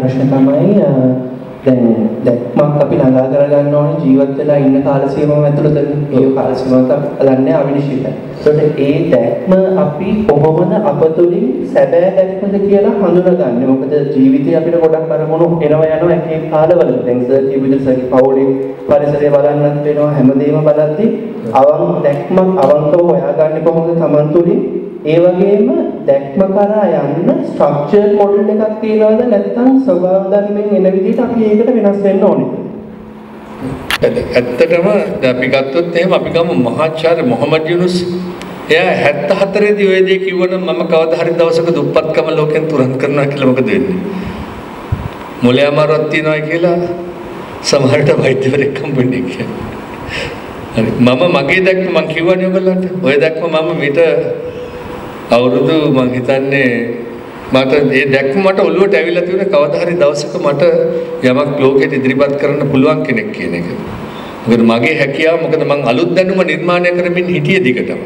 ප්‍රශ්න තමයි දැන් දැක්මක් අපි ළඟා කරගන්න ඕනේ ජීවත් වෙලා ඉන්න කාල සීමාව ඇතුළත ඒ කාල සීමාව තමයි අවිනිශ්චිතයි. ඒකට ඒ දැක්ම අපි කොහොමද අපතුලින් සැබෑ දැක්මද කියලා හඳුනගන්නේ? මොකද ජීවිතේ අපිට ගොඩක් අරමුණු එනවා යනවා එක එක කාලවල. දැන් සර් ජීවිතේ පෞලි පරිසරය බලන්නත් වෙනවා හැමදේම බලද්දි දැක්මක් අවංකව හොයාගන්නේ කොහොමද Taman තුලින්? ඒ වගේම දැක්ම කරා යන්න ස්ට්‍රක්චර් මොඩල් එකක් තියනවද නැත්නම් ස්වභාව ධර්මයෙන් එන විදිහට අපි ඒකට වෙනස් වෙන්න ඕනේ. ඇත්තටම අපි ගත්තොත් එහෙම අපි ගමු මහාචාර්ය මොහමඩ් යුනුස් එයා 74 දී ඔය දේ කිව්වනම් මම කවදා හරි දවසක දුප්පත්කම ලෝකෙන් තුරන් කරනවා කියලා මොකද වෙන්නේ? මොලේ අමාරුවක් තියනවා කියලා සමහරට වෛද්‍යවරයෙක් හම්බෙන්නේ කියලා. හරි මම මගේ දැක්ම මම කිව්වනේ ඔයගොල්ලන්ට. ඔය දැක්ම මම මිට අවුරුදු මම හිතන්නේ මට මේ දැක්ම මට ඔළුවට ඇවිල්ලා තියෙන කවදා හරි දවසක මට යමක් ලෝකෙට ඉදිරිපත් කරන්න පුළුවන් කෙනෙක් කියන එක. මොකද මගේ හැකියාව මොකද මම අලුත් දැනුම නිර්මාණය කරමින් හිටියේ දිගටම.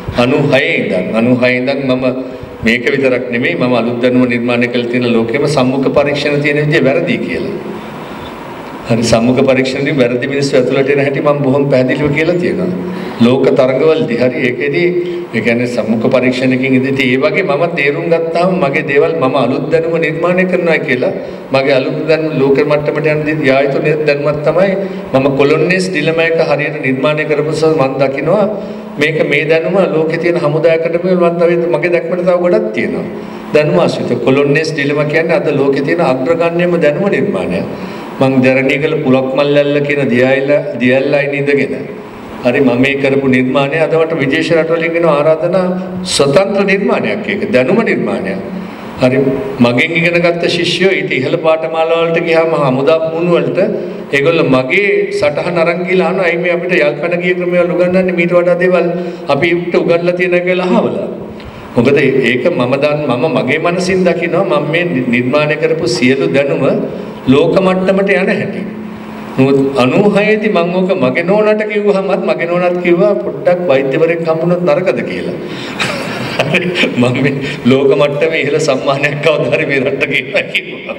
96 ඉඳන් මම මේක විතරක් නෙමෙයි මම අලුත් දැනුම නිර්මාණය කළ තියෙන ලෝකෙම සම්මුඛ පරීක්ෂණ තියෙන විදිය වැරදි කියලා. හරි සම්මුඛ පරීක්ෂණදී වැරදි මිනිස්සු ඇතුළට එන හැටි මම බොහොම පැහැදිලිව කියලා තියෙනවා. ලෝක තරඟවලදී හරි ඒකෙදී ඒ කියන්නේ සම්මුඛ පරීක්ෂණකින් ඉඳිටි ඒ වගේ මම තේරුම් ගත්තාම මගේ දේවල් මම අලුත් දැනුම නිර්මාණය කරනවා කියලා මගේ අලුත් දැනුම ලෝක මට්ටමට යන යායුතු දැනුමක් තමයි මම කොලොනිස් ඩිලමා එක හරියට නිර්මාණය කරපුවස මම දකිනවා මේක මේ දැනුම ලෝකේ තියෙන හමුදායකට මගේ දැක්මට තව ගොඩක් තියෙනවා. දැනුම ආශ්‍රිත කොලොනිස් ඩිලමා කියන්නේ අද ලෝකේ තියෙන අග්‍රගණ්‍යම දැනුම නිර්මාණය. මං දරණීගල පුලක් මල්ලල්ල කියන දියල්ලයින් ඉඳගෙන හරි මම මේ කරපු නිර්මාණය අද මට විදේශ රටවලින් එන ආරාධනා ස්වතන්ත්‍ර නිර්මාණයක් ඒක දැනුම නිර්මාණයක්. හරි මගෙන් ඉගෙන ගත්ත ශිෂ්‍යයෝ ඊට ඉහළ පාඨමාලා වලට ගියාම හමුදා පුහුණු වලට ඒගොල්ලෝ මගේ සටහන අරන් ගිහලා අහනවා අයි මේ අපිට යල්කන ගිය ක්‍රමවල උගන්වන්නේ මීට වඩා දේවල් අපිට උගන්ලා තියෙනවා කියලා අහවලා. මොකද ඒක මම මගේ මනසින් දකිනවා මම මේ නිර්මාණය කරපු සියලු දැනුම ලෝක මට්ටමට යන හැටි. නමුත් 96 දී මම ඕක මගේ නෝනාට කිව්වහමත් මගේ නෝනාත් කිව්වා පොඩ්ඩක් වෛද්‍යවරයෙක් හම්බුනොත් නරකද කියලා. මම මේ ලෝක මට්ටමේ ඉහළ සම්මානයක් කවදා හරි මේ රටට ගෙනවා කිව්වා.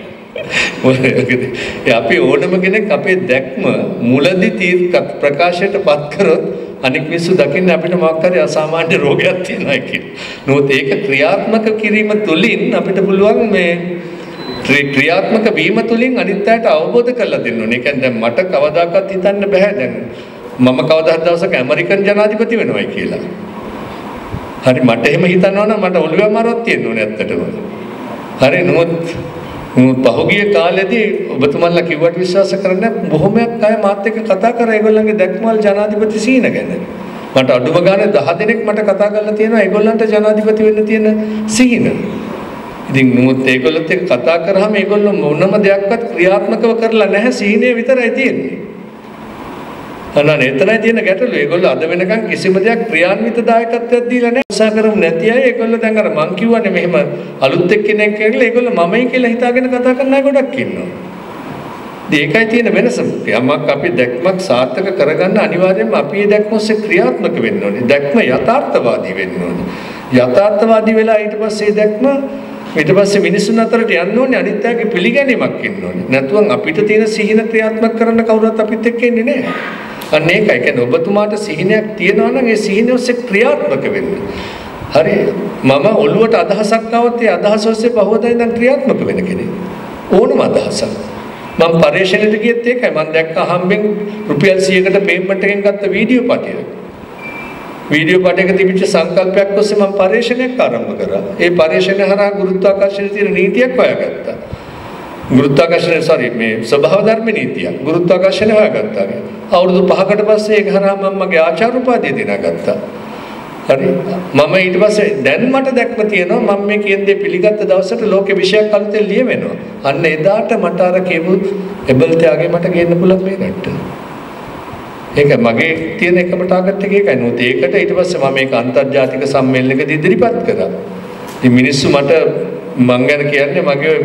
අපි ඕනම කෙනෙක් අපේ දැක්ම මුලදී ප්‍රකාශයටපත් කරොත් අනික් මිනිස්සු දකින්න අපිට මොකක් හරි අසාමාන්‍ය රෝගයක් තියෙනවා කියලා. නමුත් ඒක ක්‍රියාත්මක කිරීම තුළින් අපිට පුළුවන් මේ ක්‍රියාත්මක වීම තුළින් අනිත් අයට අවබෝධ කරලා දෙන්න ඕනේ. ඒ කියන්නේ දැන් මට කවදාකවත් හිතන්න බෑ දැන් මම කවදා හරි දවසක ඇමරිකන් ජනාධිපති වෙනවයි කියලා. හරි මට එහෙම හිතනවා නම් මට ඔළුවේ අමාරුවක් තියෙන්න ඕනේ ඇත්තටම. හරි නමුත් පහුගිය කාලෙදී ඔබතුමන්ලා කිව්වට විශ්වාස කරන්නේ බොහොමයක් අය මාත් එක්ක කතා කරා ඒගොල්ලන්ගේ දැක්මවල ජනාධිපති සීන ගැන. මට අඩුම ගානේ 10 දෙනෙක් මට කතා කරලා තියෙනවා ඒගොල්ලන්ට ජනාධිපති වෙන්න තියෙන සීන. ඉතින් නමුත් ඒගොල්ලොත් එක්ක කතා කරාම ඒගොල්ලෝ මොනම දෙයක්වත් ක්‍රියාත්මකව කරලා නැහැ සීනේ විතරයි තියෙන්නේ. අනන එතනයි තියෙන ගැටලුව. ඒගොල්ලෝ අද වෙනකන් කිසිම දෙයක් ක්‍රියාන්විත දායකත්වයක් දීලා නැහැ. උත්සාහ කරමු නැති අය ඒගොල්ලෝ දැන් අර මං කිව්වනේ මෙහෙම අලුත් එක්කෙනෙක් කියලා ඒගොල්ලෝ මමයි කියලා හිතාගෙන කතා කරන අය ගොඩක් ඉන්නවා. ඒකයි තියෙන වෙනස. යමක් අපි දැක්මක් සාර්ථක කරගන්න අනිවාර්යයෙන්ම අපි ඒ දැක්ම ඔස්සේ ක්‍රියාත්මක වෙන්න ඕනේ. දැක්ම යථාර්ථවාදී වෙන්න ඕනේ. යථාර්ථවාදී වෙලා ඊට පස්සේ දැක්ම ඊට පස්සේ මිනිසුන් අතරට යන්න ඕනේ අනිත් අයගේ පිළිගැනීමක් ඉන්න ඕනේ. නැතුව අපිට තියෙන සිහින ක්‍රියාත්මක කරන්න කවුරුත් අපිත් එක්ක ඉන්නේ නැහැ. අන්න ඒකයි කියන්නේ ඔබතුමාට සිහිනයක් තියෙනවා නම් ඒ සිහින ඔස්සේ ක්‍රියාත්මක වෙන්න. හරි මම ඔළුවට අදහසක් આવත් ඒ අදහස ඔස්සේ පහවදා ඉඳන් ක්‍රියාත්මක වෙන කෙනෙක්. ඕනම අදහසක්. මම පරිශ්‍රණයට ගියත් ඒකයි මම දැක්ක අහම්බෙන් රුපියල් 100කට පේමන්ට් එකෙන් ගත්ත වීඩියෝ පටය. වීඩියෝ පටයක තිබිච්ච සංකල්පයක් ඔස්සේ මම පරිශ්‍රණයක් ආරම්භ කරා. ඒ පරිශ්‍රණය හරහා ගුරුත්වාකර්ෂණයේ තියෙන නීතියක් හොයාගත්තා. ගුරුත්වාකර්ෂණ මේ ස්වභාව ධර්ම නීතියක් ගුරුත්වාකර්ෂණය හොයාගත්තා. අවුරුදු 5කට පස්සේ ඒක හරහා මම මගේ ආචාර්ය උපාධිය දිනාගත්තා. හරි මම ඊට පස්සේ දැන් මට දැක්ම තියෙනවා මම මේ කියන දේ පිළිගත්ත දවසට ලෝකේ විශයක් අලුතෙන් ලියවෙනවා. අන්න එදාට මට අර කියපු එබල් ත්‍යාගය මට ගේන්න පුළුවන් මේ රටට. ඒක මගේ තියෙන එකම ටාගට් එක ඒකයි. නෝත් ඒකට ඊට පස්සේ මම මේක අන්තර්ජාතික සම්මේලනයකදී ඉදිරිපත් කරා. ඉතින් මිනිස්සු මට මං ගැන කියන්නේ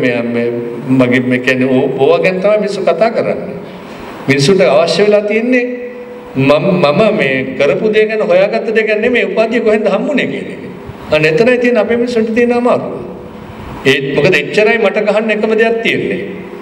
මගේ මේ කියන්නේ ඕවා ගැන තමයි මිනිස්සු කතා කරන්නේ. මිනිස්සුන්ට අවශ්‍ය වෙලා තියෙන්නේ මම මේ කරපු දේ ගැන හොයාගත්ත දේ ගැන නෙමෙයි උපාධිය කොහෙන්ද හම්බුනේ කියන එක. අන්න එතනයි තියෙන අපේ මිනිස්සුන්ට තියෙන අමාරුව. ඒත් මොකද එච්චරයි මට ගහන්න එකම දෙයක් තියෙන්නේ.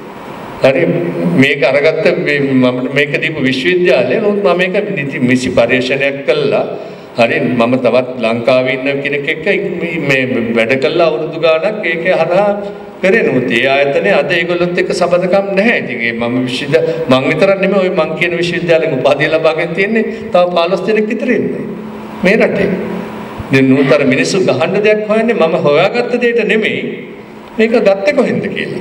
හරි මේක අරගත්ත මම මේක දීපු විශ්වවිද්‍යාලය නමුත් මම මේක නිසි පරිශ්‍රණයක් කළා හරි මම තවත් ලංකාවේ ඉන්න කෙනෙක් එක්ක මේ වැඩ කළා අවුරුදු ගාණක් ඒක හරහා කරේ නමුත් ඒ ආයතනයේ අද ඒගොල්ලොත් එක්ක සබඳකම් නැහැ. ඉතින් ඒ මම මං විතරක් නෙමෙයි ওই මං කියන විශ්වවිද්‍යාලෙක උපාධිය ලබාගෙන තියෙන්නේ තව 15 දෙනෙක් විතර ඉන්නේ මේ රටේ. දැන් නූතන මිනිස්සු ගහන්න දෙයක් හොයන්නේ මම හොයාගත්ත දෙයට නෙමෙයි මේක ගත්තේ කොහෙන්ද කියලා.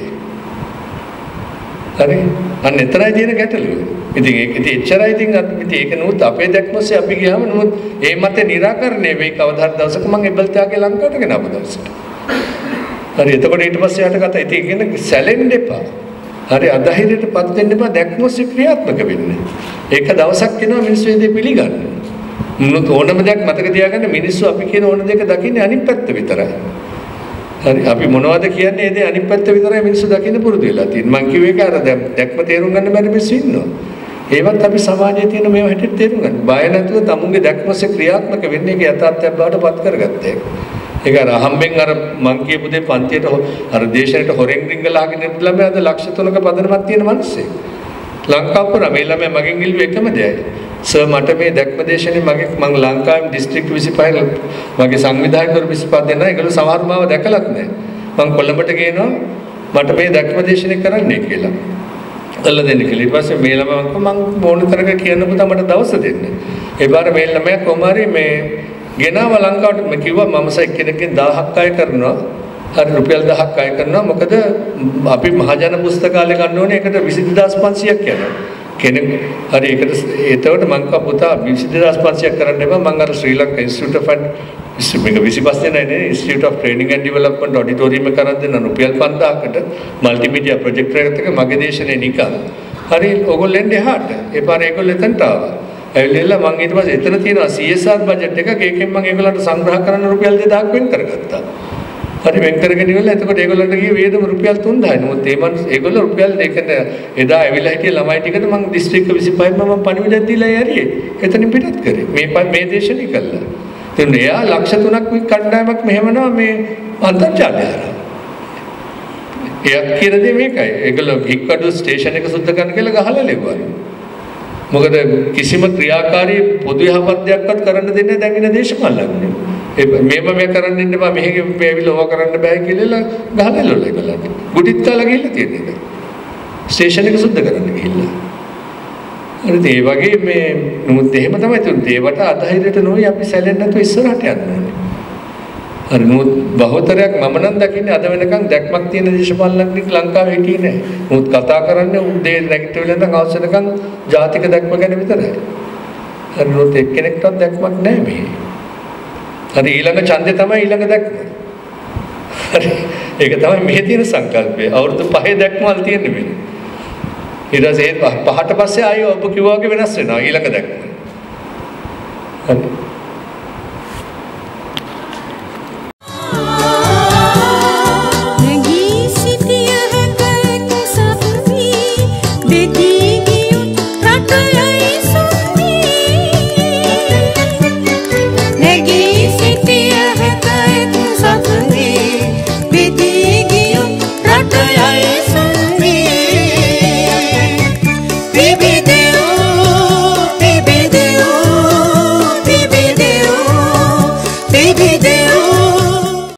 හරි අන්න එතරයි තියෙන ගැටලුව. ඉතින් ඒක ඉතින් එච්චරයි ඉතින් ඒක නූත් අපේ දැක්මස්සේ අපි ගියාම නමුත් ඒ මතේ निराකරණය වෙයි කවදා හරි දවසක මම එබල්ත්‍යාගේ ලංකාවට ගෙන ආපු දවසට. හරි එතකොට ඊට පස්සේ යට කතා ඉතින් කියන සැලෙන්න එපා. හරි අධෛර්යයටපත් වෙන්න එපා දැක්මස්සේ ක්‍රියාත්මක වෙන්න. ඒක දවසක් එනවා මිනිස්සු ඒ දේ පිළිගන්න. මුත් ඕනම දෙයක් මතක තියාගන්න මිනිස්සු අපි කියන ඕන දෙයක් දකින්නේ අනිත් පැත්ත විතරයි. හරි අපි මොනවද කියන්නේ ඒ දේ අනිත් පැත්ත විතරයි මිනිස්සු දකින්න පුරුදු වෙලා තියෙන්නේ. මං කිව්වේ ඒක අර දැක්ම තේරුම් ගන්න බැරි මිනිස්සු ඉන්නවා. ඒවත් අපි සමාජයේ තියෙන මේවා හැටියට තේරුම් ගන්න. බය නැතුව තමුන්ගේ දැක්මසේ ක්‍රියාත්මක වෙන්නේ ඒක යථාර්ථයක් බවට පත් කරගත්තා ඒක. ඒක අර අහම්බෙන් අර මං කියපු දේ පන්තියට අර දේශයට හොරෙන් රිංගලාගෙන ඉන්න ළමයා අද ලක්ෂ 3ක පදනමක් තියෙන මිනිස්සෙක්. ලංකාව පුරා මේ ළමයා මගෙන් ඉල්ලුවේ එකම දෙයයි. සර් මට මේ දැක්ම දේශනේ මං ලංකාවේ දිස්ත්‍රික්ක 25 මගේ සංවිධායකවරු 25 දෙනා ඒගොල්ලෝ සමහර මාව දැකලත් නැහැ. මං කොළඹට ගේනවා මට මේ දැක්ම දේශනේ කරන්නයි කියලා. අල්ල දෙන්න කියලා. ඊට පස්සේ මේ ළමයා මං මොන තරක කියන්න පුතා මට දවස් දෙන්න. ඒ බාර මේ ළමයා කොමාරි මේ ගෙනාව ලංකාවට මම කිව්වා මම සයි කෙනෙක්ගෙන් 1000ක් අය කරනවා. හරි රුපියල් 1000ක් අය කරනවා. මොකද අපි මහජන පුස්තකාලේ ගන්න ඕනේ ඒකට 22500ක් යනවා. කෙනෙක් හරි ඒකට එතකොට මං කව පුතා 22500ක් කරන්න එපා මං අර ශ්‍රී ලංකා ඉන්ස්ටිටියුට් ඔෆ් මේක 25 දෙනා නේ institute of training and development auditorium එක කරන් දෙන්න රුපියල් 5000කට මල්ටිමීඩියා ප්‍රොජෙක්ටර් එකක මගේ දේශනේ නිකන් හරි ඕගොල්ලෝ එන්නේ එහාට ඒ පාර ඒගොල්ලෝ එතනට ආවා ඇවිල්ලා මං ඊට පස්සේ එතන තියෙනවා CSR බජට් එකක් ඒකෙන් මං ඒගොල්ලන්ට සංග්‍රහ කරන්න රුපියල් 2000ක් වෙන් කරගත්තා හරි වෙන් කරගෙන ඉවරලා එතකොට ඒගොල්ලන්ට ගියේ වේදම රුපියල් 3000යි නමුත් ඒ මං ඒගොල්ලෝ රුපියල් ඒකද එදා ඇවිල්ලා හිටිය ළමයි ටිකට මං දිස්ත්‍රික්ක 25ම මං පණිවිඩයක් දීලා යරියේ එතනින් පිටත් කරේ මේ දේශනේ කළා දැන් එයා ලක්ෂ 3ක් කණ්ඩායමක් මෙහෙමනවා මේ අන්තර්ජාලය හරහා එයා කියන දේ මේකයි ඒගොල්ලෝ හික්කඩු ස්ටේෂන් එක සුද්ධ කරන්න කියලා ගහලා ලැබුවා මොකද කිසිම ක්‍රියාකාරී පොදු යහපත්යක්වත් කරන්න දෙන්නේ දැන් ඉන්න දේශපාලනඥයෝ මේ කරන්න ඉන්න බෑ මෙහෙ ඇවිල්ලා ඕවා කරන්න බෑ කියලා ගහලා එළවලා ඒගොල්ලන්ට ගුටිත් කාලා ගිහිල්ලා තියෙන්නේ ස්ටේෂන් එක සුද්ධ කරන්න ගිහිල්ලා හරිද ඒ වගේ මේ නමුත් එහෙම තමයි තුන්ට ඒවට අධෛර්යයට නොවි අපි සැලෙන්නේ නැතුව ඉස්සරහට යන්න ඕනේ හරි නමුත් බහුතරයක් මම නම් දකින්නේ අද වෙනකන් දැක්මක් තියෙන දේශපාලනඥයෙක් ලංකාවේ හිටියේ නැහැ නමුත් කතා කරන්නේ උදේ නැගිටිලා ඉඳන් අවසරකම් ජාතික දැක්ම ගැන විතරයි හරි නමුත් එක්කෙනෙක්ටවත් දැක්මක් නැහැ මේ හරි ඊළඟ ඡන්දේ තමයි ඊළඟ දැක්ම. හරි ඒක තමයි මෙහි තියෙන සංකල්පය. අවුරුදු 5 දැක්මවල තියෙන්නේ මේ. ඊට පස්සේ 5ට පස්සේ ආයෙ ඔබ කිව්වා වගේ වෙනස් වෙනවා ඊළඟ දැක්ම. හරි Baby,